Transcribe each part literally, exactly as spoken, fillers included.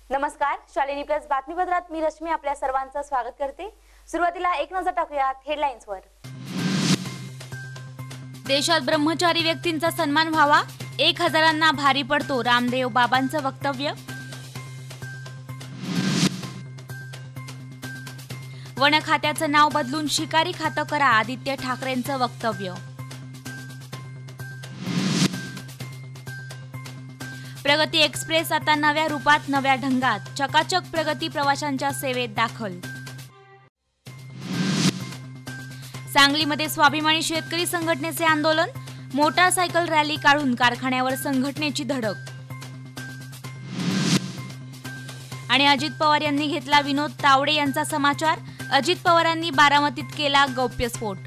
नमस्कार, शालिनी प्लस बातमीपत्रात मी रश्मी आपल्या सर्वांचं स्वागत करते। सुरुवातीला एक नजर टाकूयात हेडलाईन्सवर। देशात ब्रह्मचारी व्यक्तींचा सन्मान व्हावा, एक हजारांना भारी पडतो रामदेव बाबांचं वक्तव्य। वन खात्याचं नाव बदलून शिकारी खातं करा, आदित्य ठाकरेंचं वक्तव्य। प्रगती एक्सप्रेस आता नव्या रूपात नव्या ढंगात, चकाचक प्रगती प्रवाशांच्या सेवेत दाखल। सांगलीमध्ये स्वाभिमानी शेतकरी संघटनेचे आंदोलन, मोटारसायकल रॅली काढून कारखान्यावर संघटनेची धडक। आणि अजित पवार यांनी घेतला विनोद तावडे यांचा समाचार, अजित पवारांनी बारामतीत केला गौप्यस्फोट।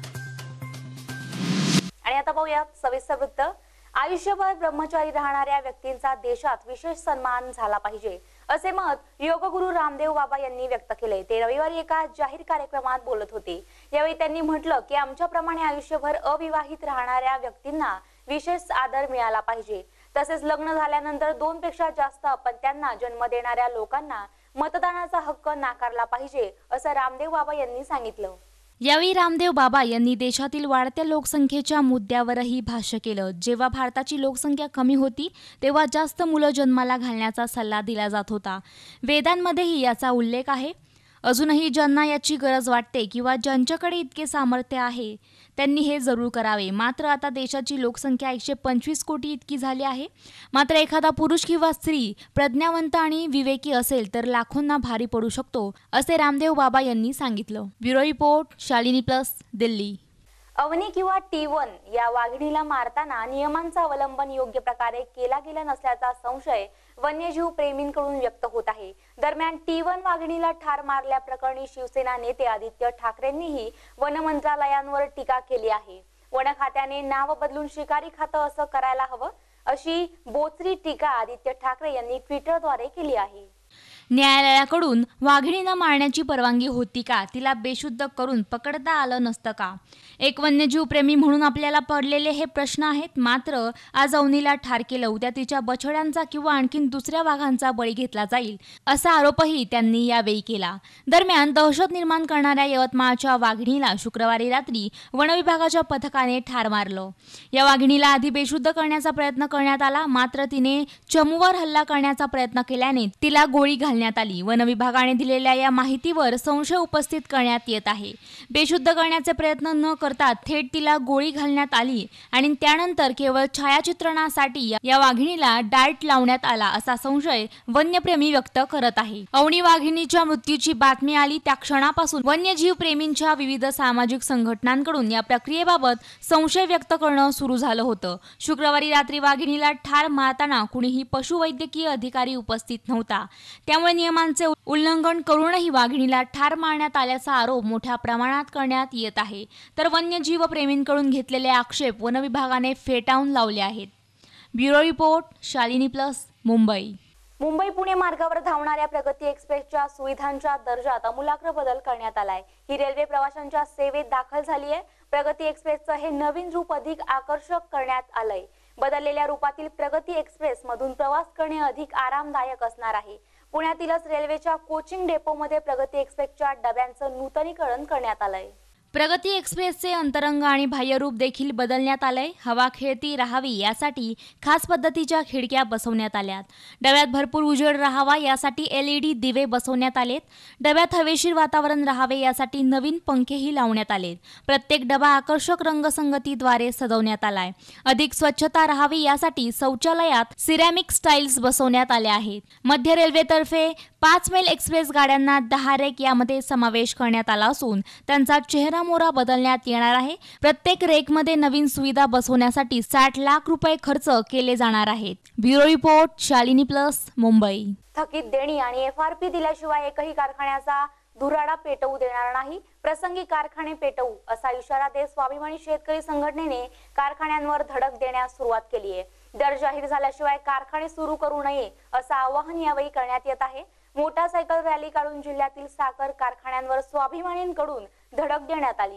आणि आता पाहूया सविस्तर वृत्त। आयुष्यभर ब्रह्मचारी राहणाऱ्या व्यक्तींचा देशात विशेष सन्मान झाला पाहिजे, असे मत योगगुरू रामदेव बाबा यांनी व्यक्त केले। ते रविवारी एका जाहीर कार्यक्रमात बोलत होते। यावेळी त्यांनी म्हटलं की आमच्याप्रमाणे आयुष्यभर अविवाहित राहणाऱ्या व्यक्तींना विशेष आदर मिळाला पाहिजे। तसेच लग्न झाल्यानंतर दोन पेक्षा जास्त अपत्यांना जन्म देणाऱ्या लोकांना मतदानाचा हक्क नाकारला पाहिजे, असं रामदेव बाबा यांनी सांगितलं। यावेळी रामदेव बाबा यांनी देशातील वाढत्या लोकसंख्येच्या मुद्द्यावरही भाष्य केलं। जेव्हा भारताची लोकसंख्या कमी होती तेव्हा जास्त मुलं जन्माला घालण्याचा सल्ला दिला जात होता। वेदांमध्येही याचा उल्लेख आहे। अजूनही ज्यांना याची गरज वाटते किंवा ज्यांच्याकडे इतके सामर्थ्य आहे त्यांनी हे जरूर करावे। मात्र आता देशाची लोकसंख्या एकशे पंचवीस कोटी इतकी झाली आहे। मात्र एखादा पुरुष किंवा स्त्री प्रज्ञावंत आणि विवेकी असेल तर लाखोंना भारी पडू शकतो, असे रामदेव बाबा यांनी सांगितलं। Bureau report, Shalini plus, Delhi. Avani किंवा टी वन या वाघिणीला मारताना नियमांचा अवलंबन योग्य प्रकारे केला गेला नसल्याचा संशय वन्यजीव प्रेमींकडून व्यक्त होत आहे। दरम्यान टी वन वाघिणीला ठार मारल्याप्रकरणी शिवसेना नेते आदित्य ठाकरेंनीही वन मंत्रालयांवर टीका केली आहे। वन खात्याने नाव बदलून शिकारी खातं असं करायला हवं, अशी बोचरी टीका आदित्य ठाकरे यांनी ट्विटरद्वारे केली आहे। न्यायालयाकडून वाघिणीला मारण्याची परवानगी होती का? तिला बेशुद्ध करून पकडता आलं नसतं का? एक वन्यजीव प्रेमी म्हणून आपल्याला पडलेले हे प्रश्न आहेत। मात्र आज अवनीला ठार केलं, उद्या तिच्या बछड्यांचा किंवा आणखीन दुसऱ्या वाघांचा बळी घेतला जाईल, असा आरोपही त्यांनी यावेळी केला। दरम्यान दहशत निर्माण करणाऱ्या यवतमाळच्या वाघिणीला शुक्रवारी रात्री वनविभागाच्या पथकाने ठार मारलं। या वाघिणीला आधी बेशुद्ध करण्याचा प्रयत्न करण्यात आला, मात्र तिने चमूवर हल्ला करण्याचा प्रयत्न केल्याने तिला गोळी घालण्यात आली। वन विभागाने दिलेल्या या माहितीवर संशय उपस्थित करण्यात येत आहे। बेशुद्ध करण्याचे प्रयत्न न करता थेट तिला गोळी घालण्यात आली आणि त्यानंतर केवळ छायाचित्रणासाठी या वाघिणीला डार्ट लावण्यात आला, असा संशय वन्यप्रेमी व्यक्त करत आहे। अवनी वाघिणीच्या मृत्यूची बातमी आली त्या क्षणापासून वन्यजीव प्रेमींच्या विविध सामाजिक संघटनांकडून या प्रक्रियेबाबत संशय व्यक्त करणं सुरू झालं होतं। शुक्रवारी रात्री वाघिणीला ठार मारताना कुणीही पशुवैद्यकीय अधिकारी उपस्थित नव्हता। त्यामुळे नियमांचे उल्लंघन करूनही वाघिणीला ठार मारण्यात आल्याचा आरोप मोठ्या प्रमाणात करण्यात येत आहे। तर वन्यजीव प्रेमींकडून घेतलेले आक्षेप वन विभागाने फेटाळून लावले आहेत। Bureau report, Shalini plus, Mumbai. Mumbai Pune मार्गावर धावणाऱ्या प्रगती एक्सप्रेसच्या सुविधांच्या दर्जात आमूलाग्र बदल करण्यात आलाय। ही रेल्वे प्रवाशांच्या सेवेत दाखल झाली आहे। प्रगती एक्सप्रेसचं हे नवीन रूप अधिक आकर्षक करण्यात आलंय। बदललेल्या रूपातील प्रगती एक्सप्रेस मधून प्रवास करणे अधिक आरामदायक असणार आहे। पुण्यातीलच रेल्वेच्या कोचिंग डेपोमध्ये प्रगती एक्सप्रेसच्या डब्यांचं नूतनीकरण करण्यात आलंय। प्रगती एक्सप्रेसचे अंतरंग आणि बाह्यरूप देखील बदलण्यात आलंय। हवा खेळती राहावी यासाठी खास पद्धतीच्या खिडक्या बसवण्यात आल्यात। डब्यात भरपूर उजेड राहावा यासाठी एलईडी दिवे बसवण्यात आलेत। डब्यात हवेशीर वातावरण राहावे यासाठी नवीन पंखेही लावण्यात आलेत। प्रत्येक डबा आकर्षक रंगसंगतीद्वारे सजवण्यात आलाय। अधिक स्वच्छता राहावी यासाठी शौचालयात सिरॅमिक स्टाईल्स बसवण्यात आल्या आहेत। मध्य रेल्वेतर्फे पाच मैल एक्सप्रेस गाड्यांना दहा रेक यामध्ये समावेश करण्यात आला असून त्यांचा चेहरा मोरा बदलण्यात येणार आहे। प्रत्येक रेकमध्ये नवीन सुविधा बसवण्यासाठी साठ लाख रुपये खर्च केले जाणार आहेत। Bureau report, Shalini plus, Mumbai. थकीत देणी आणि एफ आर पी दिल्याशिवाय एकही कारखान्याचा धुराडा पेटवू देणार नाही, प्रसंगी कारखाने पेटवू, असा इशारा देत स्वाभिमानी शेतकरी संघटनेने कारखान्यांवर धडक देण्यास सुरुवात केली आहे। दर जाहीर झाल्याशिवाय कारखाने सुरू करू नये, असं आवाहन यावेळी करण्यात येत आहे। मोटारसायकल रॅली काढून जिल्ह्यातील साखर कारखान्यांवर स्वाभिमानींकडून धडक देण्यात आली।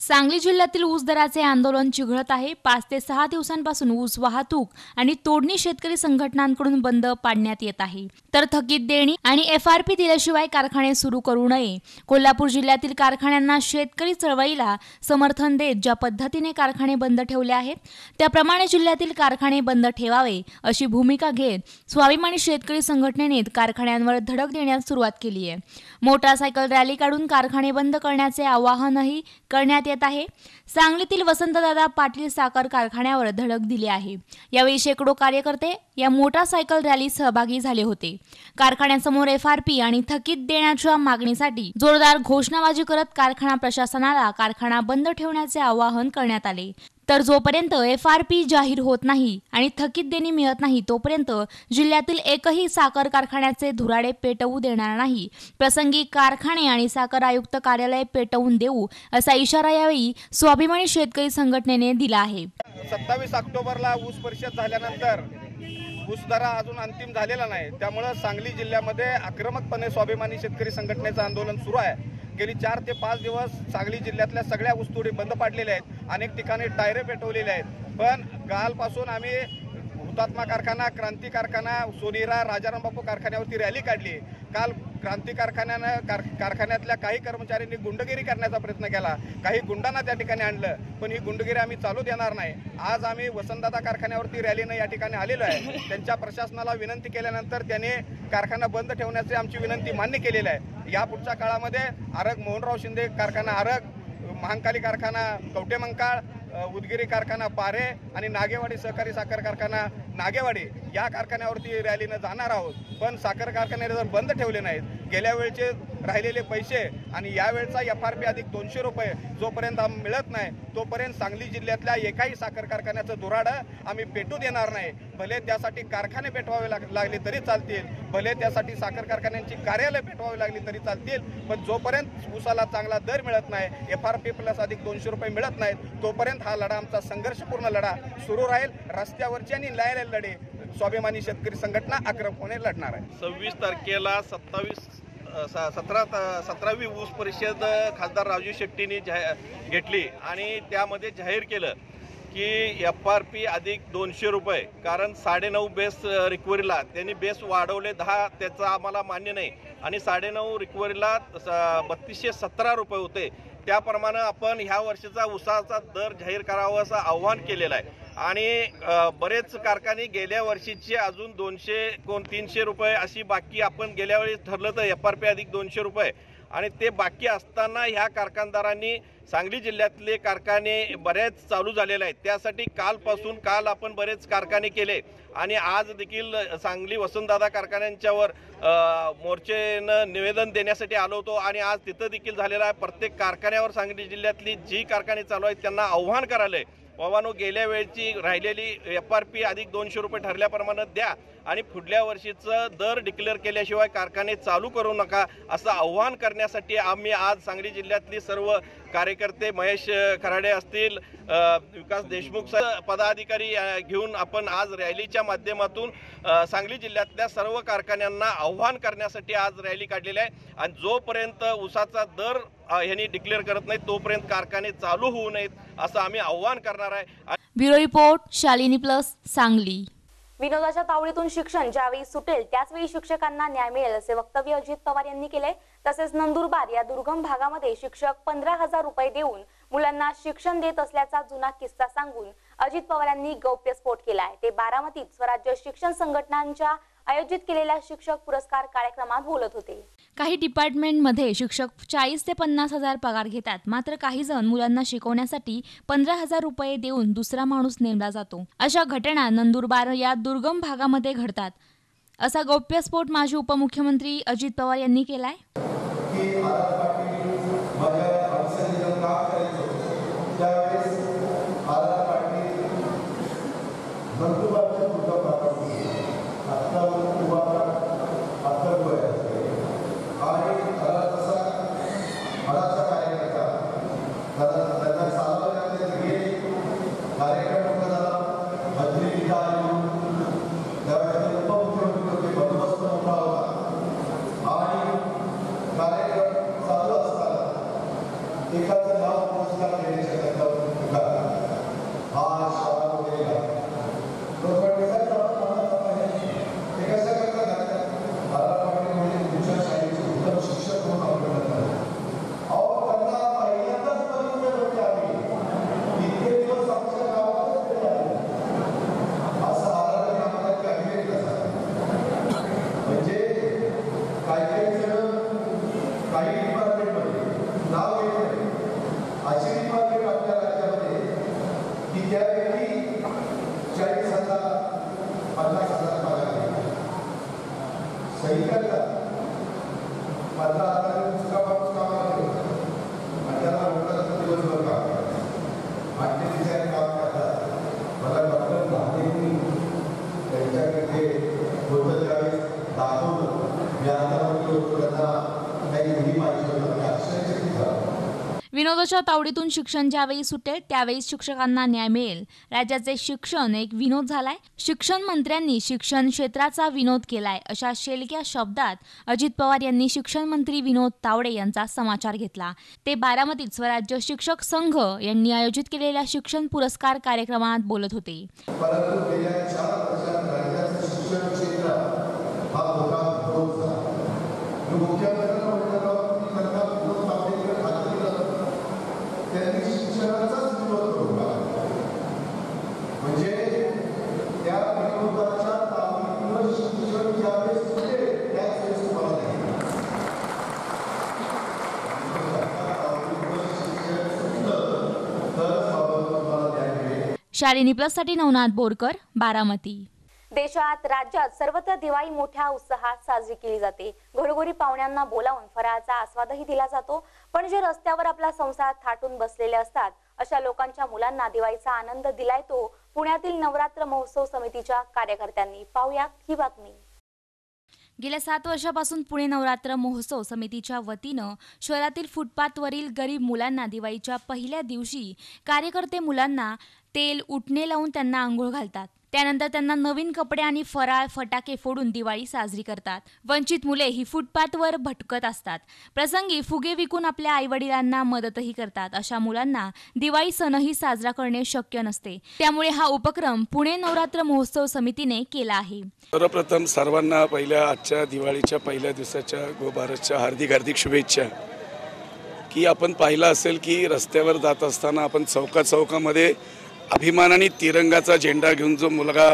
सांगली जिल्ह्यातील ऊस दराचे आंदोलन चिघळत आहे. पाच ते सहा दिवसांपासून ऊस वाहतूक आणि तोडणी शेतकरी संघटनांकडून बंद पाडण्यात येत आहे. तर थकीत देणी आणि एफ आर पी दिल्याशिवाय कारखाने सुरू करू नये. कोल्हापूर जिल्ह्यातील कारखान्यांना शेतकरी चळवळीला समर्थन देत ज्या पद्धतीने कारखाने बंद ठेवले आहेत त्याप्रमाणे जिल्ह्यातील कारखाने बंद ठेवावे अशी भूमिका घेत स्वाभिमानी शेतकरी संघटनेने कारखान्यांवर धडक देण्यास सुरुवात केली आहे. मोटारसायकल रॅली काढून कारखाने बंद करण्याचे आवाहनही करण्यात येत आहे. सांगलीतील वसंतदादा पाटील साखर कारखान्यावर धडक दिली आहे. यावेळी शेकडो कार्यकर्ते या मोटारसायकल रॅलीत सहभागी झाले होते. कारखान्यासमोर एफ आर पी आणि थकीत देण्याच्या मागणीसाठी जोरदार घोषणाबाजी करत कारखाना प्रशासनाला कारखाना बंद ठेवण्याचे आवाहन करण्यात आले. तर जोपर्यंत एफ आर पी जाहीर होत नाही आणि थकीत देणी मिळत नाही तोपर्यंत जिल्ह्यातील एकही साखर कारखान्याचे धुराडे पेटवू देणार नाही. प्रसंगी कारखाने आणि साखर आयुक्त कार्यालय पेटवून देऊ असा इशारा यावेळी स्वाभिमानी शेतकरी संघटनेने दिला आहे. सत्तावीस ऑक्टोबरला ऊस परिषद झाल्यानंतर ऊस दरा अजून अंतिम झालेला नाही. त्यामुळे सांगली जिल्ह्यामध्ये आक्रमकपणे स्वाभिमानी शेतकरी संघटनेचं आंदोलन सुरू आहे. गेली चार ते पाच दिवस सांगली जिल्ह्यातल्या सगळ्या ऊसतोडी बंद पाडलेल्या आहेत. अनेक ठिकाणी टायरे पेटवलेले आहेत. पण कालपासून आम्ही हुतात्मा कारखाना, क्रांती कारखाना, सोनेरा, राजाराम बापू कारखान्यावरती रॅली काढली. काल क्रांती कारखान्यानं कार कारखान्यातल्या काही कर्मचाऱ्यांनी गुंडगिरी करण्याचा प्रयत्न केला. काही गुंडांना त्या ठिकाणी आणलं. पण ही गुंडगिरी आम्ही चालू देणार नाही. आज आम्ही वसंतदादा कारखान्यावरती रॅलीनं या ठिकाणी आलेलो आहे. त्यांच्या प्रशासनाला विनंती केल्यानंतर त्यांनी कारखाना बंद ठेवण्याची आमची विनंती मान्य केलेली आहे. या पुढच्या काळामध्ये आरग मोहनराव शिंदे कारखाना आरग, महांकाली कारखाना कवटेमंकाळ, उदगिरी कारखाना पारे आणि नागेवाडी सहकारी साखर कारखाना नागेवाडी या कारखान्यावरती रॅलीनं जाणार आहोत. पण साखर कारखाने जर बंद ठेवले नाहीत, गेल्या वेळचे राहिलेले पैसे आणि यावेळचा एफ आर पी अधिक दोनशे रुपये जोपर्यंत मिळत नाही तोपर्यंत सांगली जिल्ह्यातल्या एकाही साखर कारखान्याचं धुराडं आम्ही पेटू देणार नाही. भले त्यासाठी कारखाने पेटवावे लाग लागले तरी चालतील, भले त्यासाठी साखर कारखान्यांची कार्यालय पेटवावी लागली तरी चालतील. पण जोपर्यंत ऊसाला चांगला दर मिळत नाही, एफ आर पी प्लस अधिक दोनशे रुपये मिळत नाहीत तोपर्यंत हा लढा आमचा संघर्षपूर्ण लढा सुरू राहील. रस्त्यावरची आणि न्यायालय लढे स्वाभिमानी शेतकरी संघटना आक्रमकपणे लढणार आहे. सव्वीस तारखेला सत्तावीस सतरा सतरावी ऊस परिषद खासदार राजू शेट्टींनी जाहीर घेतली आणि त्यामध्ये जाहीर केलं की एफ आर पी अधिक दोनशे रुपये. कारण साडेनऊ बेस रिकव्हरीला त्यांनी बेस वाढवले दहा, त्याचं आम्हाला मान्य नाही. आणि साडेनऊ रिकव्हरीला बत्तीसशे सतरा रुपये होते. त्याप्रमाणे आपण ह्या वर्षीचा ऊसाचा दर जाहीर करावा असं आव्हान केलेलं आहे. आणि बरेच कारखाने गेल्या वर्षीचे अजून दोनशे कोण तीनशे रुपये अशी बाकी आपण गेल्या वेळी ठरलं तर एफ आर पी अधिक दोनशे रुपये आणि ते बाकी असताना ह्या कारखानदारांनी सांगली जिल्ह्यातले कारखाने बरेच चालू झालेले आहेत. त्यासाठी कालपासून काल आपण बरेच कारखाने केले आणि आज देखील सांगली वसंतदादा कारखान्यांच्यावर मोर्चेनं निवेदन देण्यासाठी आलो होतो आणि आज तिथं देखील झालेलं आहे. प्रत्येक कारखान्यावर सांगली जिल्ह्यातली जी कारखाने चालू आहेत त्यांना आव्हान करायला आहे, बाबांनो गेल्या वेळची राहिलेली एफ आर पी अधिक दोनशे रुपये ठरल्याप्रमाणे द्या आणि पुढल्या वर्षीचं दर डिक्लेअर केल्याशिवाय कारखाने चालू करू नका असं आव्हान करण्यासाठी आम्ही आज सांगली जिल्ह्यातली सर्व कार्यकर्ते, महेश खराडे असतील, विकास देशमुख पदाधिकारी घेऊन आपण आज रॅलीच्या माध्यमातून सांगली जिल्ह्यातल्या सर्व कारखान्यांना आव्हान करण्यासाठी आज रॅली काढलेली आहे. आणि जोपर्यंत ऊसाचा दर यांनी डिक्लेअर करत नाही तोपर्यंत कारखाने चालू होऊ नयेत असं आम्ही आव्हान करणार आहे. Bureau report, Shalini plus, Sangli. विनोदाच्या तावडीतून शिक्षण ज्यावेळी सुटेल त्याचवेळी शिक्षकांना न्याय मिळेल असे वक्तव्य अजित पवार यांनी केले. तसेच नंदुरबार या दुर्गम भागामध्ये शिक्षक पंधरा हजार रुपये देऊन मुलांना शिक्षण देत असल्याचा जुना किस्सा सांगून अजित पवार यांनी गौप्यस्फोट केला आहे. ते बारामतीत स्वराज्य शिक्षण संघटनांच्या आयोजित केलेल्या शिक्षक पुरस्कार कार्यक्रमात बोलत होते. काही डिपार्टमेंटमध्ये शिक्षक चाळीस ते पन्नास हजार पगार घेतात, मात्र काही जण मुलांना शिकवण्यासाठी पंधरा हजार रुपये देऊन दुसरा माणूस नेमला जातो. अशा घटना नंदुरबार या दुर्गम भागामध्ये घडतात असा गौप्यस्फोट माजी उपमुख्यमंत्री अजित पवार यांनी केलाय. एखादं नाव पुरस्कार काही डिपार्टमेंटमध्ये नाव घेत नाही अशी डिपार्टमेंट आपल्या राज्यामध्ये की त्या व्यक्ती चाळीस हजार पन्नास हजार पगार घेतात. सही करतात पंधरा हजार पुस्तका माणूस कामाला ठेवतात आणि त्याला रोखतात दिवसभर काम करतात आठ ते दिवसाने काम करतात. मला डॉक्टर महादेवनी त्यांच्याकडे होतं त्यावेळेस दाखवलं मी आता म्हणतो त्यांना काही मुली पाहिजे होतं आश्चर्यचकित झालं. विनोदाच्या तावडीतून शिक्षण ज्यावेळी सुटेल त्यावेळी शिक्षकांना न्याय मिळेल. राज्याचे शिक्षण एक विनोद झालाय. शिक्षण मंत्र्यांनी शिक्षण क्षेत्राचा विनोद केलाय अशा शेलक्या शब्दात अजित पवार यांनी शिक्षण मंत्री विनोद तावडे यांचा समाचार घेतला. ते बारामतीत स्वराज्य शिक्षक संघ यांनी आयोजित केलेल्या शिक्षण पुरस्कार कार्यक्रमात बोलत होते. परंतु गेल्या चार वर्षात राज्याचं शिक्षण क्षेत्र हा मोठा विरोध झाला. मुख्यमंत्र्यांना म्हटलं की त्यांना विरोध तावडेकडे खातं दिलं त्यांनी शिक्षणाचाच विरोध करून टाकला. म्हणजे त्या विरोधाच्या तावडीवर शिक्षण ज्यावेळेस सुटेल त्याच वेळेस तुम्हाला नाही शिक्षण सुटलं तरच बाबा तुम्हाला न्याय मिळेल. शालिनी प्लस साठी नवनाथ बोरकर, बारामती. देशात राज्यात सर्वत्र दिवाळी मोठ्या उत्साहात साजरी केली जाते. घरोघरी पाहुण्यांना बोलावून फराळाचा आस्वादही दिला जातो. पण जे रस्त्यावर आपला संसार थाटून बसलेले असतात अशा लोकांच्या मुलांना दिवाळीचा आनंद दिलाय तो पुण्यातील नवरात्र महोत्सव समितीच्या कार्यकर्त्यांनी. पाहूया ही बातमी. गेल्या सात वर्षापासून पुणे नवरात्र महोत्सव समितीच्या वतीनं शहरातील फुटपाथवरील गरीब मुलांना दिवाळीच्या पहिल्या दिवशी कार्यकर्ते मुलांना तेल उटणे लावून त्यांना आंघोळ घालतात. त्यानंतर त्यांना नवीन कपडे आणि फराळ फटाके फोडून दिवाळी साजरी करतात. वंचित मुले ही फुटपाथवर भटकत असतात. प्रसंगी फुगे विकून आपल्या आईवडिलांना मदतही करतात. अशा मुलांना दिवाळी सणही साजरा करणे शक्य नसते. त्यामुळे हा उपक्रम पुणे नवरात्र महोत्सव समितीने केला आहे. सर्वप्रथम सर्वांना पहिल्या आजच्या दिवाळीच्या पहिल्या दिवसाच्या गोबारसच्या हार्दिक हार्दिक शुभेच्छा. की आपण पाहिलं असेल की रस्त्यावर जात असताना आपण चौका चौकामध्ये अभिमानाने तिरंगाचा झेंडा घेऊन जो मुलगा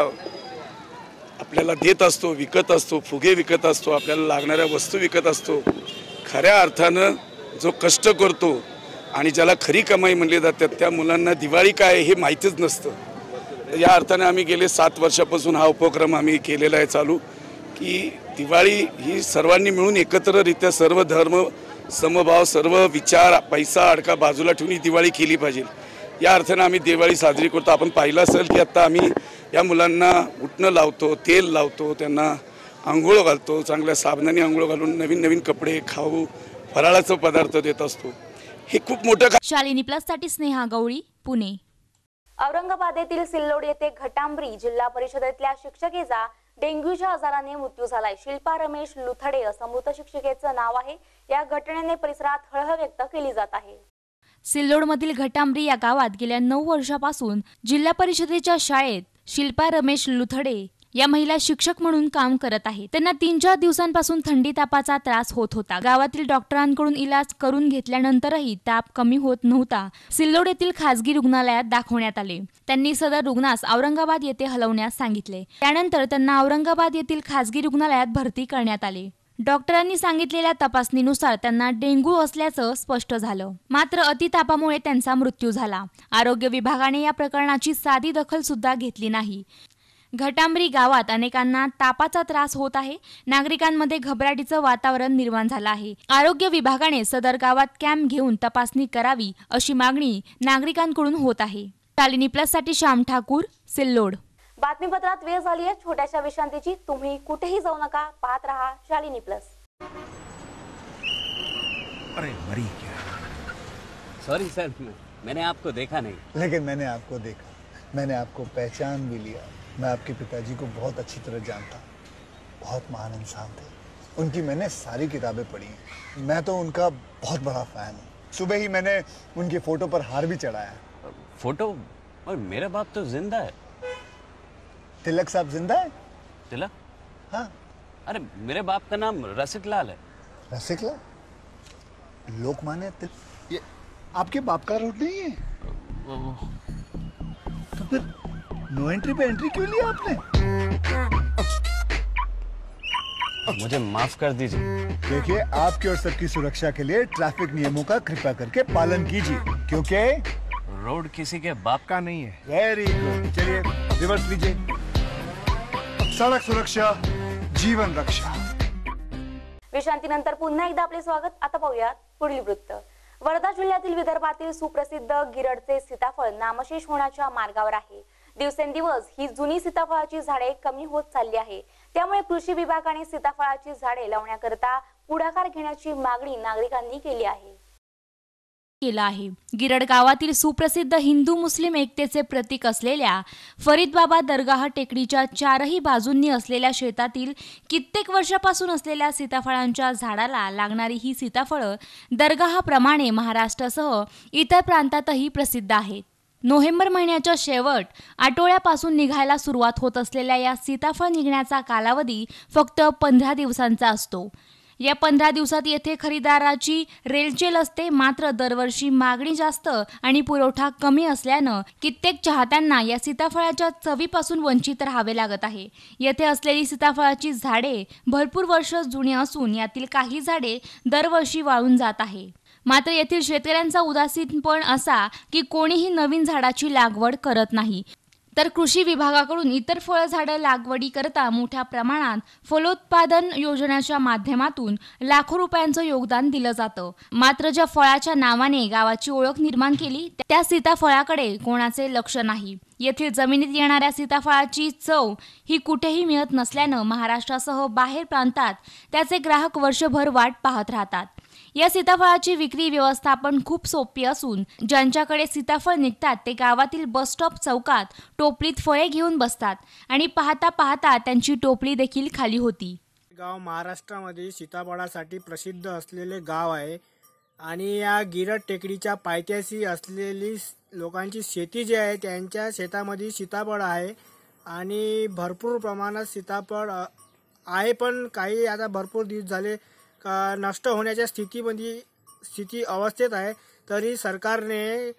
आपल्याला देत असतो, विकत असतो, फुगे विकत असतो, आपल्याला लागणाऱ्या वस्तू विकत असतो, खऱ्या अर्थानं जो कष्ट करतो आणि ज्याला खरी कमाई म्हणली जाते त्या मुलांना दिवाळी काय हे माहितीच नसतं. या अर्थाने आम्ही गेले सात वर्षापासून हा उपक्रम आम्ही केलेला आहे चालू की दिवाळी ही सर्वांनी मिळून एकत्ररित्या सर्व धर्म समभाव सर्व विचार पैसा अडका बाजूला ठेवून ही दिवाळी केली पाहिजे. या अर्थानं आम्ही दिवाळी साजरी करतो. आपण पाहिलं असेल की आता आम्ही या मुलांना उटणं लावतो, तेल लावतो, त्यांना आंघोळ घालतो, चांगल्या साबणाने आंघोळ घालून नवीन नवीन कपडे, खाऊ, फराळाचे पदार्थ देत असतो. हे खूप मोठं. शालिनी प्लस साठी स्नेहा गवळी, पुणे. औरंगाबाद येथील सिल्लोड येथे घटांबरी जिल्हा परिषदेतल्या शिक्षिकेचा डेंग्यूच्या आजाराने मृत्यू झालाय. शिल्पा रमेश लुथडे असं मृत शिक्षिकेचं नाव आहे. या घटनेने परिसरात हळहळ व्यक्त केली जात आहे. सिल्लोडमधील घटांबरी या गावात गेल्या नऊ वर्षापासून जिल्हा परिषदेच्या शाळेत शिल्पा रमेश लुथडे या महिला शिक्षक म्हणून काम करत आहेत. त्यांना तीन चार दिवसांपासून थंडी तापाचा त्रास होत होता. गावातील डॉक्टरांकडून इलाज करून घेतल्यानंतरही ताप कमी होत नव्हता. सिल्लोड येथील खासगी रुग्णालयात दाखवण्यात आले. त्यांनी सदर रुग्णास औरंगाबाद येथे हलवण्यास सांगितले. त्यानंतर त्यांना औरंगाबाद येथील खासगी रुग्णालयात भरती करण्यात आले. डॉक्टरांनी सांगितलेल्या तपासणीनुसार त्यांना डेंग्यू असल्याचं स्पष्ट झालं. मात्र अतितापामुळे त्यांचा मृत्यू झाला. आरोग्य विभागाने या प्रकरणाची साधी दखल सुद्धा घेतली नाही. घटांबरी गावात अनेकांना तापाचा त्रास होत आहे. नागरिकांमध्ये घबराटीचं वातावरण निर्माण झालं आहे. आरोग्य विभागाने सदर गावात कॅम्प घेऊन तपासणी करावी अशी मागणी नागरिकांकडून होत आहे. शालिनी प्लस साठी श्याम ठाकूर, सिल्लोड. बातमीपत्रात वेळ झाली आहे छोट्याशा विश्रांतीची. तुम्ही कुठेही जाऊ नका, पाहत रहा शालिनी प्लस. अरे मरी क्या? सॉरी सर, मैंने आपको देखा नहीं. लेकिन मैंने आपको देखा, मैंने आपको पहचान भी लिया. मैं आपके पिताजी को बहुत अच्छी तरह जानता हूँ. बहुत महान इंसान थे. उनकी मैंने सारी किताबें पढ़ी हैं. मैं तो उनका बहुत बड़ा फैन हूँ. सुबह ही मैंने उनके फोटो पर हार भी चढ़ाया. फोटो? और मेरा बाप तो जिंदा है. तिलक साहब जिंदा है? तिलक? हाँ. अरे मेरे बाप का नाम रसिक लाल है. रसिक लाल? लोकमान्य तिलक? ये आपके बाप का रोड नहीं है? तो फिर नो एंट्री पे एंट्री क्यों लिया आपने? मुझे माफ कर दीजिए। देखिए, आपकी और सबकी सुरक्षा के लिए ट्रैफिक नियमों का कृपया करके पालन कीजिए, क्योंकि रोड किसी के बाप का नहीं है। Very good. चलिए रिवर्स लीजिए। सड़क सुरक्षा जीवन रक्षा। विश्रांतीनंतर पुन्हा एकदा आपले स्वागत। आता पाहूयात पुढील वृत्त। वर्धा जिल्ह्यातील विदर्भातील सुप्रसिद्ध गिरडचे सीताफळ नामशेष होण्याच्या मार्गावर आहे। दिवसेंदिवस ही जुनी सीताफळाची झाडे कमी होत चालली आहे। त्यामुळे कृषी विभागाने सीताफळाची झाडे लावण्याकरता पुढाकार घेण्याची मागणी नागरिकांनी केली आहे केला आहे। गिरड गावातील सुप्रसिद्ध हिंदू मुस्लिम एकतेचे प्रतीक असलेल्या फरीदबाबा दरगाह टेकडीच्या चारही बाजूंनी असलेल्या शेतातील कित्येक वर्षापासून असलेल्या सीताफळांच्या झाडाला लागणारी ही सीताफळं दरगाहाप्रमाणे महाराष्ट्रासह इतर प्रांतातही प्रसिद्ध आहेत। नोव्हेंबर महिन्याच्या शेवट आठवड्यापासून निघायला सुरुवात होत असलेल्या या सीताफळ निघण्याचा कालावधी फक्त पंधरा दिवसांचा असतो। या पंधरा दिवसात येथे खरेदीदाराची रेलचेल असते। मात्र दरवर्षी मागणी जास्त आणि पुरवठा कमी असल्यानं कित्येक चाहत्यांना या सीताफळाच्या चवीपासून वंचित राहावे लागत आहे। येथे असलेली सीताफळाची झाडे भरपूर वर्ष जुनी असून यातील काही झाडे दरवर्षी वाळून जात आहे। मात्र येथील शेतकऱ्यांचा उदासीनपण असा की कोणीही नवीन झाडाची लागवड करत नाही, तर कृषी विभागाकडून इतर फळ झाडं लागवडीकरता मोठ्या प्रमाणात फलोत्पादन योजनेच्या माध्यमातून लाखो रुपयांचं योगदान दिलं जातं। मात्र ज्या फळाच्या नावाने गावाची ओळख निर्माण केली त्या सीताफळाकडे कोणाचे लक्ष नाही। येथील जमिनीत येणाऱ्या सीताफळाची चव ही कुठेही मिळत नसल्यानं महाराष्ट्रासह बाहेर प्रांतात त्याचे ग्राहक वर्षभर वाट पाहत राहतात। या सीताफळाची विक्री व्यवस्थापन खूप सोपी असून ज्यांच्याकडे सीताफळ निघतात ते गावातील बस स्टॉप चौकात टोपलीत फळे घेऊन बसतात आणि पाहता पाहता त्यांची टोपली देखील खाली होती। गाव महाराष्ट्रामध्ये सीताफळासाठी प्रसिद्ध असलेले गाव आहे आणि या गिरड टेकडीच्या पायथ्याशी असलेली लोकांची शेती जी आहे त्यांच्या शेतामध्ये सीताफळ आहे आणि भरपूर प्रमाणात सीताफळ आहे, पण काही आता भरपूर दिवस झाले का नष्ट होण्याच्या स्थितीमध्ये स्थिती अवस्थेत आहे। तरी सरकारने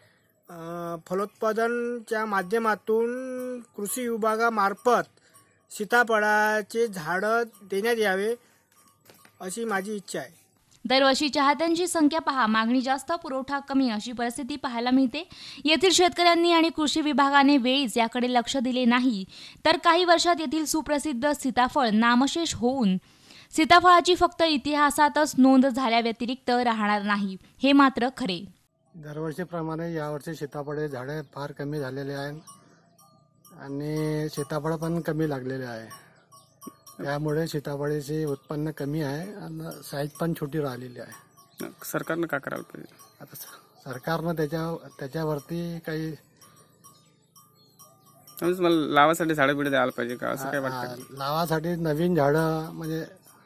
फलोत्पादनच्या माध्यमातून कृषी विभागामार्फत सीताफळाचे झाडं देण्यात यावे अशी माझी इच्छा आहे। दरवर्षी चाहत्यांची संख्या पहा, मागणी जास्त पुरवठा कमी अशी परिस्थिती पाहायला मिळते। येथील शेतकऱ्यांनी आणि कृषी विभागाने वेळीच याकडे लक्ष दिले नाही तर काही वर्षात येथील सुप्रसिद्ध सीताफळ नामशेष होऊन सीताफळाची फक्त इतिहासातच नोंद झाल्या व्यतिरिक्त राहणार नाही, हे मात्र खरे। दरवर्षीप्रमाणे यावर्षी सीताफळ झाडे फार कमी झालेले आहेत आणि सीताफळ पण कमी लागलेले आहे। त्यामुळे सीताफळाचे उत्पन्न कमी आहे आणि साईज पण छोटी राहिलेली आहे। सरकारनं काय करायला पाहिजे? आता सरकारनं त्याच्या त्याच्यावरती काही मला लावासाठी झाडं बिडं द्यायला पाहिजे का, असं काय वाटतं? लावासाठी नवीन झाडं म्हणजे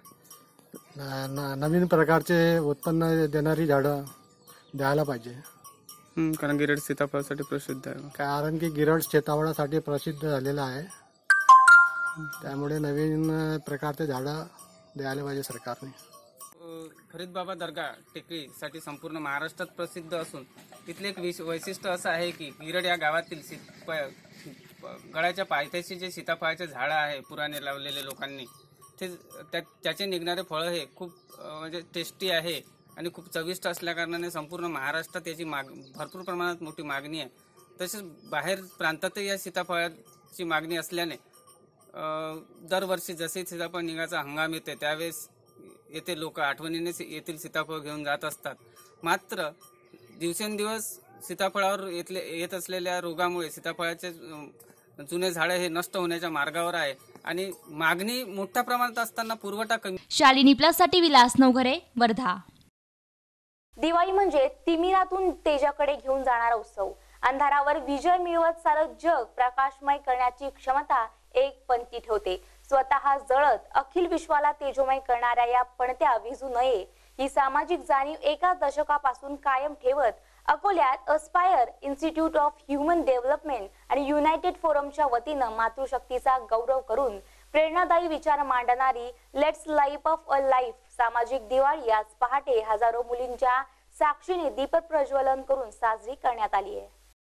नवीन प्रकारचे उत्पन्न देणारी झाडं द्यायला पाहिजे। कारण गिरड सीताफळासाठी प्रसिद्ध आहे। कारण की गिरड सीताफळासाठी प्रसिद्ध झालेलं आहे, त्यामुळे नवीन प्रकारचे झाडं द्यायला पाहिजे सरकारने। फरीदबाबा दर्गा टेकडीसाठी संपूर्ण महाराष्ट्रात प्रसिद्ध असून तिथले एक वैशिष्ट्य असं आहे की गिरड या गावातील गळाच्या पायथ्याशी जे सीताफळाचे झाडं आहे पुराणे लावलेले लोकांनी, ते त्याचे निघणारे फळं हे खूप म्हणजे टेस्टी आहे आणि खूप चविष्ट असल्याकारणाने संपूर्ण महाराष्ट्रात याची माग भरपूर प्रमाणात मोठी मागणी आहे। तसेच बाहेर प्रांतातही या सीताफळाची मागणी असल्याने दरवर्षी जसे सीताफळ निघायचा हंगाम येते त्यावेळेस येथे लोक आठवणीने येथील सीताफळ घेऊन जात असतात। मात्र दिवसेंदिवस सीताफळावर येथले येत असलेल्या रोगामुळे सीताफळाचे जुने झाडे हे नष्ट होण्याच्या मार्गावर आहे आणि मागणी मोठ्या प्रमाणात असताना पुरवठा कमी। शालिनी प्लस साठी विलास नवघरे, वर्धा। दिवाळी म्हणजे तिमिरातून तेजाकडे घेऊन जाणारा उत्सव। अंधारावर विजय मिळवत सारं जग प्रकाशमय करण्याची क्षमता एक पंथी ठेवते। स्वतः जळत अखिल विश्वाला तेजोमय करणाऱ्या या पणत्या विझू नये ही सामाजिक जाणीव एका दशकापासून कायम ठेवत अकोल्यात aspire institute of human development आणि युनायटेड फोरमच्या वतीनं मातृशक्तीचा गौरव करून प्रेरणादायी विचार मांडणारी let's life of a life सामाजिक दिवाळी आज पहाटे हजारो मुलींच्या साक्षीने दीप प्रज्वलन करून साजरी करण्यात आली आहे।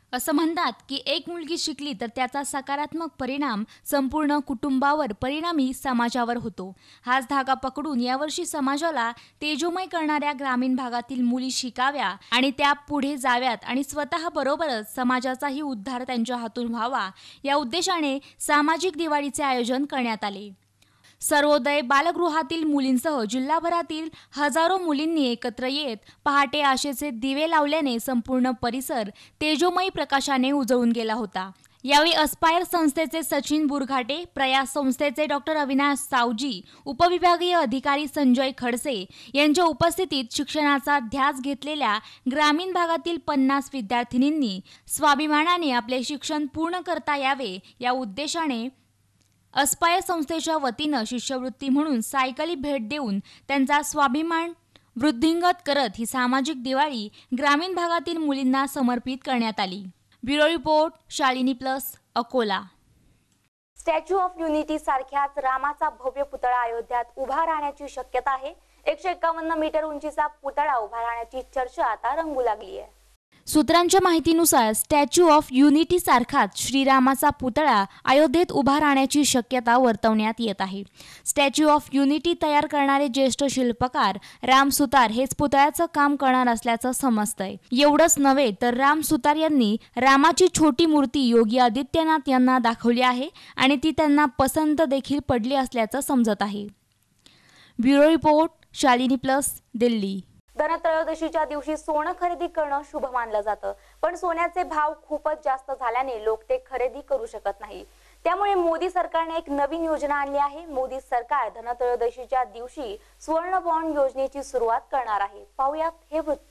असं म्हणतात की एक मुलगी शिकली तर त्याचा सकारात्मक परिणाम संपूर्ण कुटुंबावर परिणामी समाजावर होतो. हाच धागा पकडून यावर्षी समाजाला तेजोमय करणाऱ्या ग्रामीण भागातील मुली शिकाव्या आणि त्या पुढे जाव्यात आणि स्वतः बरोबरच समाजाचाही उद्धार त्यांच्या हातून व्हावा या उद्देशाने सामाजिक दिवाळीचे आयोजन करण्यात आले. सर्वोदय बालगृहातील मुलींसह जिल्हाभरातील हजारो मुलींनी एकत्र येत पहाटे आशेचे दिवे लावल्याने संपूर्ण परिसर तेजोमयी प्रकाशाने उजळून गेला होता. यावेळी अस्पायर संस्थेचे सचिन बुरघाटे, प्रयास संस्थेचे डॉक्टर अविनाश सावजी, उपविभागीय अधिकारी संजय खडसे यांच्या उपस्थितीत शिक्षणाचा ध्यास घेतलेल्या ग्रामीण भागातील पन्नास विद्यार्थिनींनी स्वाभिमानाने आपले शिक्षण पूर्ण करता यावे या उद्देशाने अस्पायर संस्थेच्या वतीनं शिष्यवृत्ती म्हणून सायकली भेट देऊन त्यांचा स्वाभिमान वृद्धिंगत करत ही सामाजिक दिवाळी ग्रामीण भागातील मुलींना समर्पित करण्यात आली. Bureau report, Shalini plus, Akola. Statue of unity सारख्याच रामाचा भव्य पुतळा अयोध्यात उभा राहण्याची शक्यता आहे. एकशे एकावन्न मीटर उंचीचा पुतळा उभा राहण्याची चर्चा आता रंगू लागली आहे. सूत्रांच्या माहितीनुसार स्टॅच्यू ऑफ युनिटी सारखाच श्रीरामाचा पुतळा अयोध्येत उभा राहण्याची शक्यता वर्तवण्यात येत आहे. स्टॅच्यू ऑफ युनिटी तयार करणारे ज्येष्ठ शिल्पकार राम सुतार हेच पुतळ्याचं काम करणार असल्याचं समजतंय. एवढंच नव्हे तर राम सुतार यांनी रामाची छोटी मूर्ती योगी आदित्यनाथ यांना दाखवली आहे आणि ती त्यांना पसंत देखील पडली असल्याचं समजत आहे. Bureau report, Shalini plus, Delhi. धनत्रयोदशीच्या दिवशी सोनं खरेदी करणं शुभ मानलं जातं, पण सोन्याचे भाव खूपच जास्त झाल्याने लोक ते खरेदी करू शकत नाही. त्यामुळे मोदी सरकारने एक नवीन योजना आणली आहे. मोदी सरकार धनत्रयोदशीच्या दिवशी स्वर्ण बॉन्ड योजनेची सुरुवात करणार आहे. पाहूयात हे वृत्त.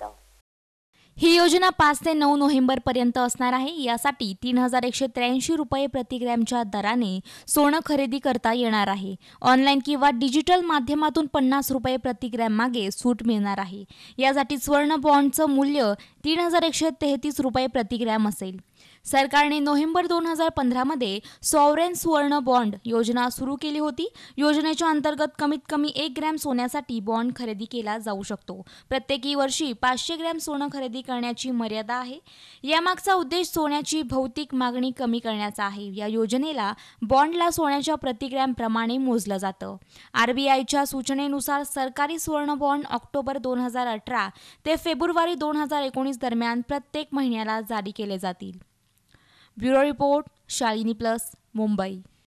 ही योजना पाच ते नऊ नोव्हेंबर पर्यंत असणार आहे. यासाठी तीन हजार एकशे त्र्याऐंशी रुपये प्रतिग्रॅमच्या दराने सोनं खरेदी करता येणार आहे. ऑनलाईन किंवा डिजिटल माध्यमातून पन्नास रुपये प्रतिग्रॅम मागे सूट मिळणार आहे. यासाठी स्वर्ण बॉन्डचं मूल्य तीन हजार एकशे तेहतीस रुपये प्रतिग्रॅम असेल. सरकारने नोव्हेंबर दोन हजार पंधरामध्ये सॉवरेन स्वर्ण बॉन्ड योजना सुरू केली होती. योजनेच्या अंतर्गत कमीत कमी एक ग्रॅम सोन्यासाठी बॉन्ड खरेदी केला जाऊ शकतो. प्रत्येकी वर्षी पाचशे ग्रॅम सोनं खरेदी करण्याची मर्यादा आहे. यामागचा उद्देश सोन्याची भौतिक मागणी कमी करण्याचा आहे. या योजनेला बॉन्डला सोन्याच्या प्रतिग्रॅम प्रमाणे मोजलं जातं. आरबीआयच्या सूचनेनुसार सरकारी स्वर्ण बॉन्ड ऑक्टोबर दोन हजार अठरा ते फेब्रुवारी दोन हजार एकोणीस दरम्यान प्रत्येक महिन्याला जारी केले जातील. Bureau report, Shalini plus, Mumbai.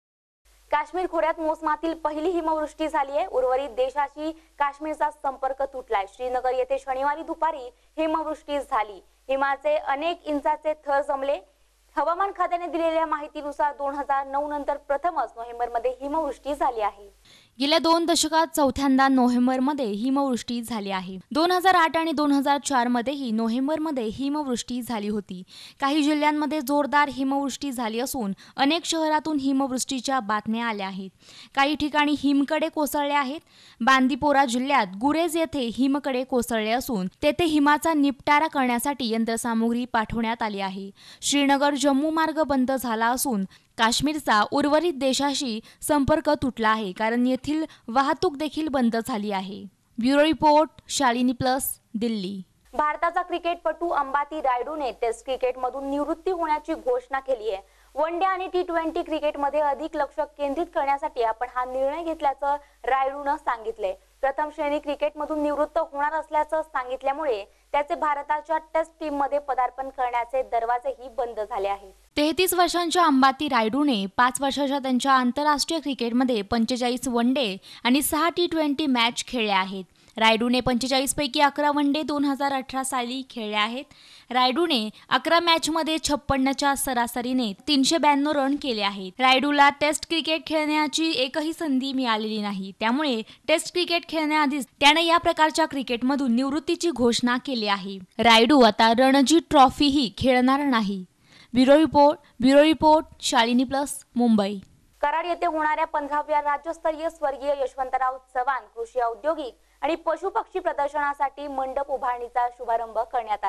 Kashmir खोऱ्यात मोसमातील पहिली हिमवृष्टी झाली आहे. उर्वरित देशाशी काश्मीरचा संपर्क तुटलाय. श्रीनगर येथे शनिवारी दुपारी हिमवृष्टी झाली. हिमाचे अनेक इंचाचे थर जमले. हवामान खात्याने दिलेल्या माहितीनुसार दोन हजार नऊ नंतर प्रथमच नोव्हेंबरमध्ये हिमवृष्टी झाली आहे. गेल्या दोन दशकात चौथ्यांदा नोव्हेंबरमध्ये हिमवृष्टी झाली आहे. दोन हजार आठ आणि दोन हजार चार मध्येही नोव्हेंबरमध्ये हिमवृष्टी झाली होती. काही जिल्ह्यांमध्ये जोरदार हिमवृष्टी झाली असून अनेक शहरातून हिमवृष्टीच्या बातम्या आल्या आहेत. काही ठिकाणी हिमकडे कोसळले आहेत. बांदीपोरा जिल्ह्यात गुरेज येथे हिमकडे कोसळले असून तेथे हिमाचा निपटारा करण्यासाठी यंत्रसामुग्री पाठवण्यात आली आहे. श्रीनगर जम्मू मार्ग बंद झाला असून काश्मीरचा उर्वरित देशाशी संपर्क तुटला आहे, कारण येथील वाहतूक देखील बंद झाली आहे. Bureau report, Shalini plus, Delhi. भारताचा क्रिकेटपटू अंबाती रायडूने टेस्ट क्रिकेटमधून निवृत्ती होण्याची घोषणा केली आहे. वन डे आणि टी ट्वेंटी क्रिकेटमध्ये अधिक लक्ष केंद्रित करण्यासाठी आपण हा निर्णय घेतल्याचं रायडूनं सांगितलंय. प्रथम श्रेणी क्रिकेटमधून निवृत्त होणार असल्याचं सांगितल्यामुळे त्याचे भारताच्या टेस्ट टीममध्ये पदार्पण करण्याचे दरवाजेही बंद झाले आहेत. तेहतीस वर्षांच्या अंबाती रायडूने पाच वर्षाच्या त्यांच्या आंतरराष्ट्रीय क्रिकेटमध्ये पंचेचाळीस वन डे आणि सहा टी ट्वेंटी मॅच खेळल्या आहेत. रायडूने पंचेचाळीस पैकी अकरा वन डे दोन हजार अठरा साली खेळले आहेत. रायडूने अकरा मॅचमध्ये छप्पन्नच्या सरासरीने तीनशे ब्याण्णव रन केले आहेत. रायडूला टेस्ट क्रिकेट खेळण्याची एकही संधी मिळालेली नाही. त्यामुळे टेस्ट क्रिकेट खेळण्याआधीच त्याने या प्रकारच्या क्रिकेटमधून निवृत्तीची घोषणा केली आहे. रायडू आता रणजी ट्रॉफीही खेळणार नाही. Bureau report, bureau report, Shalini plus, Mumbai. Karad येथे होणाऱ्या पंधराव्या राज्यस्तरीय स्वर्गीय यशवंतराव चव्हाण कृषी औद्योगिक आणि पशु पक्षी प्रदर्शनासाठी मंडप उभारणीचा शुभारंभ करण्यात आलाय.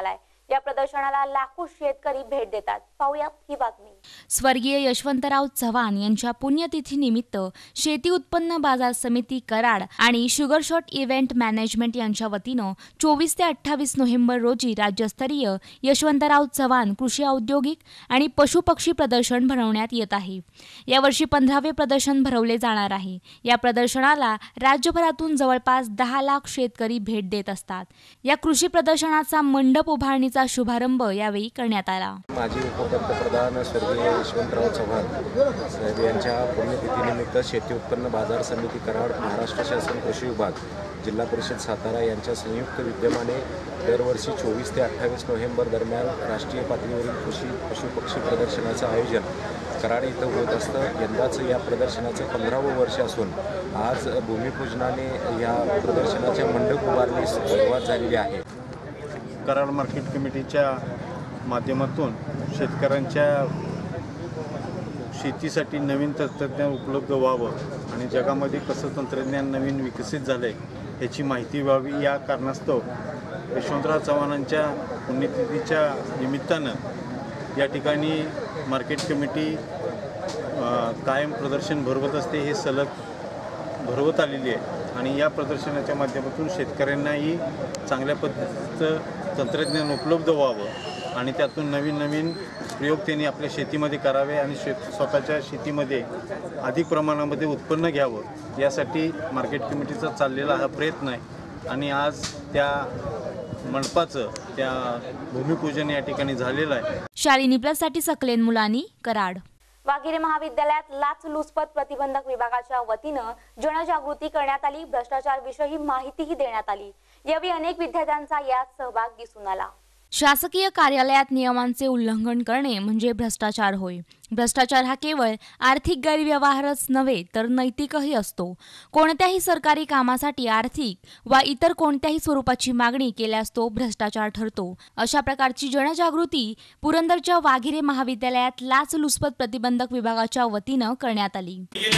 या प्रदर्शनाला लाखो शेतकरी भेट देतात. पाहूया ही बातमी. स्वर्गीय यशवंतराव चव्हाण यांच्या पुण्यतिथीनिमित्त शेती उत्पन्न बाजार समिती कराड आणि शुगरशॉट इव्हेंट मॅनेजमेंट यांच्या वतीनं चोवीस ते अठ्ठावीस नोव्हेंबर रोजी राज्यस्तरीय यशवंतराव चव्हाण कृषी औद्योगिक आणि पशुपक्षी प्रदर्शन भरवण्यात येत आहे. यावर्षी पंधरावे प्रदर्शन भरवले जाणार आहे. या प्रदर्शनाला राज्यभरातून जवळपास दहा लाख शेतकरी भेट देत असतात. या कृषी प्रदर्शनाचा मंडप उभारणीचा शुभारंभ यावेळी करण्यात आला. माजी उपपंतप्रधान स्वर्गीय यशवंतराव चव्हाण साहेब यांच्या पुण्यतिथीनिमित्त शेती उत्पन्न बाजार समिती कराड, महाराष्ट्र शासन कृषी विभाग, जिल्हा परिषद सातारा यांच्या संयुक्त विद्यमाने दरवर्षी चोवीस ते अठ्ठावीस नोव्हेंबर दरम्यान राष्ट्रीय पातळीवरील कृषी पशुपक्षी प्रदर्शनाचं आयोजन कराड इथं होत असतं. यंदाचं या प्रदर्शनाचं पंधरावं वर्ष असून आज भूमिपूजनाने या प्रदर्शनाच्या मंडप उभारणीस सुरुवात झालेली आहे. कराड मार्केट कमिटीच्या माध्यमातून शेतकऱ्यांच्या शेतीसाठी नवीन तंत्रज्ञान उपलब्ध व्हावं आणि जगामध्ये कसं तंत्रज्ञान नवीन विकसित झालं आहे याची माहिती व्हावी या कारणास्तव यशवंतराव चव्हाणांच्या पुण्यतिथीच्या निमित्तानं या ठिकाणी मार्केट कमिटी कायम प्रदर्शन भरवत असते. हे सलग भरवत आलेली आहे आणि या प्रदर्शनाच्या माध्यमातून शेतकऱ्यांनाही चांगल्या पद्धतीचं तंत्रज्ञान उपलब्ध व्हावं आणि त्यातून नवीन नवीन प्रयोग त्यांनी आपल्या शेतीमध्ये करावे आणि शेत स्वतःच्या शेतीमध्ये अधिक प्रमाणामध्ये उत्पन्न घ्यावं यासाठी मार्केट कमिटीचा चाललेला हा प्रयत्न आहे. आणि आज त्या मंडपाचं त्या भूमिपूजन या ठिकाणी झालेलं आहे. शालिनी प्लससाठी सकलेन मुलानी, कराड. वाघिरे महाविद्यालयात लाचलुचपत प्रतिबंधक विभागाच्या वतीनं जनजागृती करण्यात आली. भ्रष्टाचार विषयी माहितीही देण्यात आली. यावेळी अनेक विद्यार्थ्यांचा यात सहभाग दिसून आला. शासकीय कार्यालयात नियमांचे उल्लंघन करणे म्हणजे भ्रष्टाचार होय. भ्रष्टाचार हा केवळ आर्थिक गैरव्यवहारच नव्हे तर नैतिकही असतो. कोणत्याही सरकारी कामासाठी आर्थिक वा इतर कोणत्याही स्वरूपाची मागणी केल्यास तो भ्रष्टाचार ठरतो. अशा प्रकारची जनजागृती पुरंदरच्या वाघिरे महाविद्यालयात लाचलुचपत प्रतिबंधक विभागाच्या वतीनं करण्यात आली.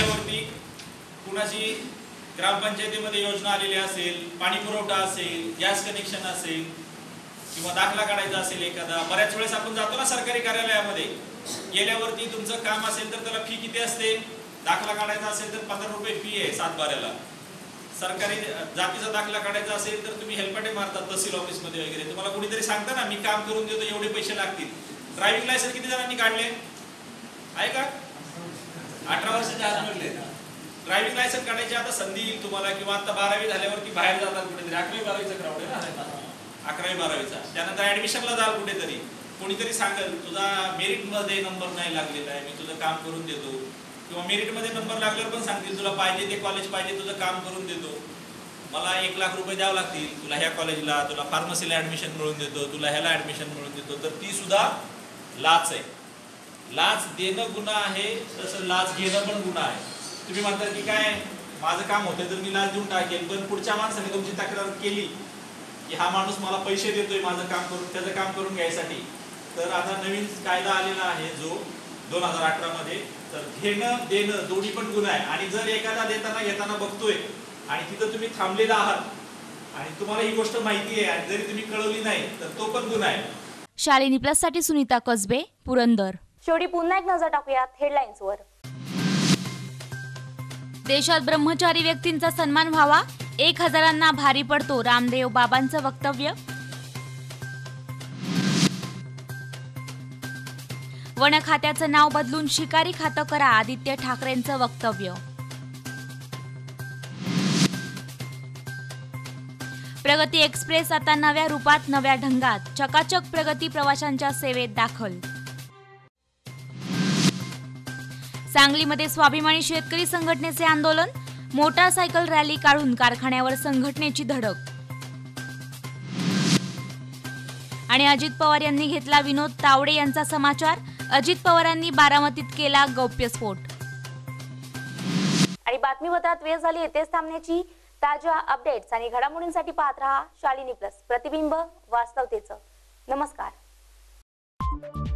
कुणाची ग्रामपंचायतीमध्ये योजना आलेली असेल, पाणी पुरवठा असेल, गॅस कनेक्शन असेल किंवा दाखला काढायचा असेल एखादा, बऱ्याच वेळेस आपण जातो ना सरकारी कार्यालयामध्ये, गेल्यावरती तुमचं काम असेल तर त्याला फी किती असते, दाखला काढायचा असेल तर पंधरा रुपये फी आहे सात बाऱ्याला. सरकारी जातीचा दाखला काढायचा असेल तर तुम्ही हेल्पाटे मारतात तहसील ऑफिसमध्ये वगैरे, तुम्हाला कुणीतरी सांगता ना मी काम करून देतो एवढे पैसे लागतील. ड्रायव्हिंग लायसन्स किती जणांनी काढले आहे का? अठरा वर्षाच्या आत मिळले. ड्रायव्हिंग लायसन्स काढायची आता संधी येईल तुम्हाला किंवा आता बारावी झाल्यावरती बाहेर जातात कुठेतरी, अकरावी बारावीचा क्राऊड आहे ना, अकरावी बारावीचा, त्यानंतर ऍडमिशनला जाल कुठेतरी, कोणीतरी सांगेल तुझा मेरिटमध्ये नंबर नाही लागलेला आहे, मी तुझं काम करून देतो. किंवा मेरिटमध्ये नंबर लागल्यावर पण सांगतील तुला पाहिजे ते कॉलेज पाहिजे, तुझं काम करून देतो, मला एक लाख रुपये द्यावं लागतील तुला ह्या कॉलेजला, तुला फार्मसीला ऍडमिशन मिळवून देतो, तुला ह्याला ऍडमिशन मिळवून देतो. तर ती सुद्धा लाच आहे. लाच देणं गुन्हा आहे, तसं लाच घेणं पण गुन्हा आहे. तुम्ही म्हणता की काय माझं काम होतं तर मी लाच देऊन टाकेल, पण पुढच्या माणसाने तुमची तक्रार केली की हा माणूस मला पैसे देतोय माझं काम करून, त्याचं काम करून घ्यायसाठी, तर आता नवीन कायदा आलेला आहे जो दोन हजार अठरा मध्ये, तर घेणं देणं दोन्ही पण गुन्हा आहे. आणि जर एखादा देताना घेताना बघतोय आणि तिथं तुम्ही थांबलेला आहात आणि तुम्हाला ही गोष्ट माहिती आहे आणि जरी तुम्ही कळवली नाही तर तो पण गुन्हा आहे. शालिनी प्लस साठी सुनीता कसबे, पुरंदर. शेवटी पुन्हा एक नजर टाकूयात हेडलाईन्सवर. देशात ब्रह्मचारी व्यक्तींचा सन्मान व्हावा, एक हजारांना भारी पडतो रामदेव बाबांचं वक्तव्य. वन खात्याचं नाव बदलून शिकारी खातं करा, आदित्य ठाकरेंचं वक्तव्य. प्रगती एक्सप्रेस आता नव्या रूपात नव्या ढंगात, चकाचक प्रगती प्रवाशांच्या सेवेत दाखल. सांगलीमध्ये स्वाभिमानी शेतकरी संघटनेचे आंदोलन, मोटारसायकल रॅली काढून कारखान्यावर संघटनेची धडक. आणि अजित पवार यांनी घेतला विनोद तावडे यांचा समाचार, अजित पवारांनी बारामतीत केला गौप्यस्फोट. आणि बातमीपत्रात वेळ झाली येथेच थांबण्याची. ताज्या अपडेट्स आणि घडामोडींसाठी पाहत रहा शालिनी प्लस, प्रतिबिंब वास्तवतेचं. नमस्कार.